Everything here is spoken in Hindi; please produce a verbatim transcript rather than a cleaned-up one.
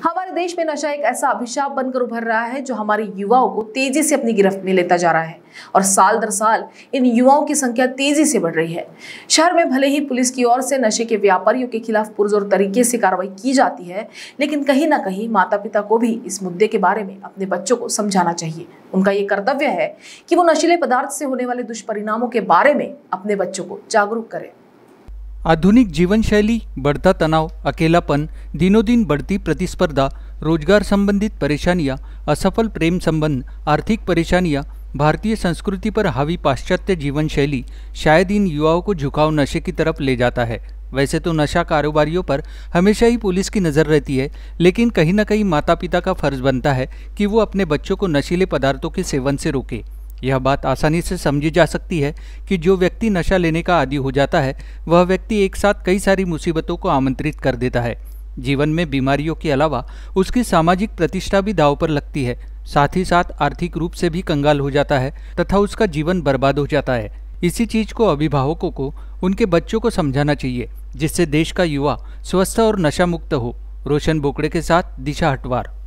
हमारे देश में नशा एक ऐसा अभिशाप बनकर उभर रहा है जो हमारे युवाओं को तेजी से अपनी गिरफ्त में लेता जा रहा है और साल दर साल इन युवाओं की संख्या तेजी से बढ़ रही है। शहर में भले ही पुलिस की ओर से नशे के व्यापारियों के खिलाफ पुरजोर तरीके से कार्रवाई की जाती है, लेकिन कहीं ना कहीं माता पिता को भी इस मुद्दे के बारे में अपने बच्चों को समझाना चाहिए। उनका ये कर्तव्य है कि वो नशीले पदार्थ से होने वाले दुष्परिणामों के बारे में अपने बच्चों को जागरूक करें। आधुनिक जीवन शैली, बढ़ता तनाव, अकेलापन, दिनों दिन बढ़ती प्रतिस्पर्धा, रोजगार संबंधित परेशानियां, असफल प्रेम संबंध, आर्थिक परेशानियां, भारतीय संस्कृति पर हावी पाश्चात्य जीवन शैली शायद इन युवाओं को झुकाव नशे की तरफ ले जाता है। वैसे तो नशा कारोबारियों पर हमेशा ही पुलिस की नज़र रहती है, लेकिन कहीं ना कहीं माता पिता का फर्ज बनता है कि वो अपने बच्चों को नशीले पदार्थों के सेवन से रोके। यह बात आसानी से समझी जा सकती है कि जो व्यक्ति नशा लेने का आदी हो जाता है वह व्यक्ति एक साथ कई सारी मुसीबतों को आमंत्रित कर देता है। जीवन में बीमारियों के अलावा उसकी सामाजिक प्रतिष्ठा भी दांव पर लगती है, साथ ही साथ आर्थिक रूप से भी कंगाल हो जाता है तथा उसका जीवन बर्बाद हो जाता है। इसी चीज को अभिभावकों को उनके बच्चों को समझाना चाहिए, जिससे देश का युवा स्वस्थ और नशा मुक्त हो। रोशन बोकड़े के साथ दिशा हटवार।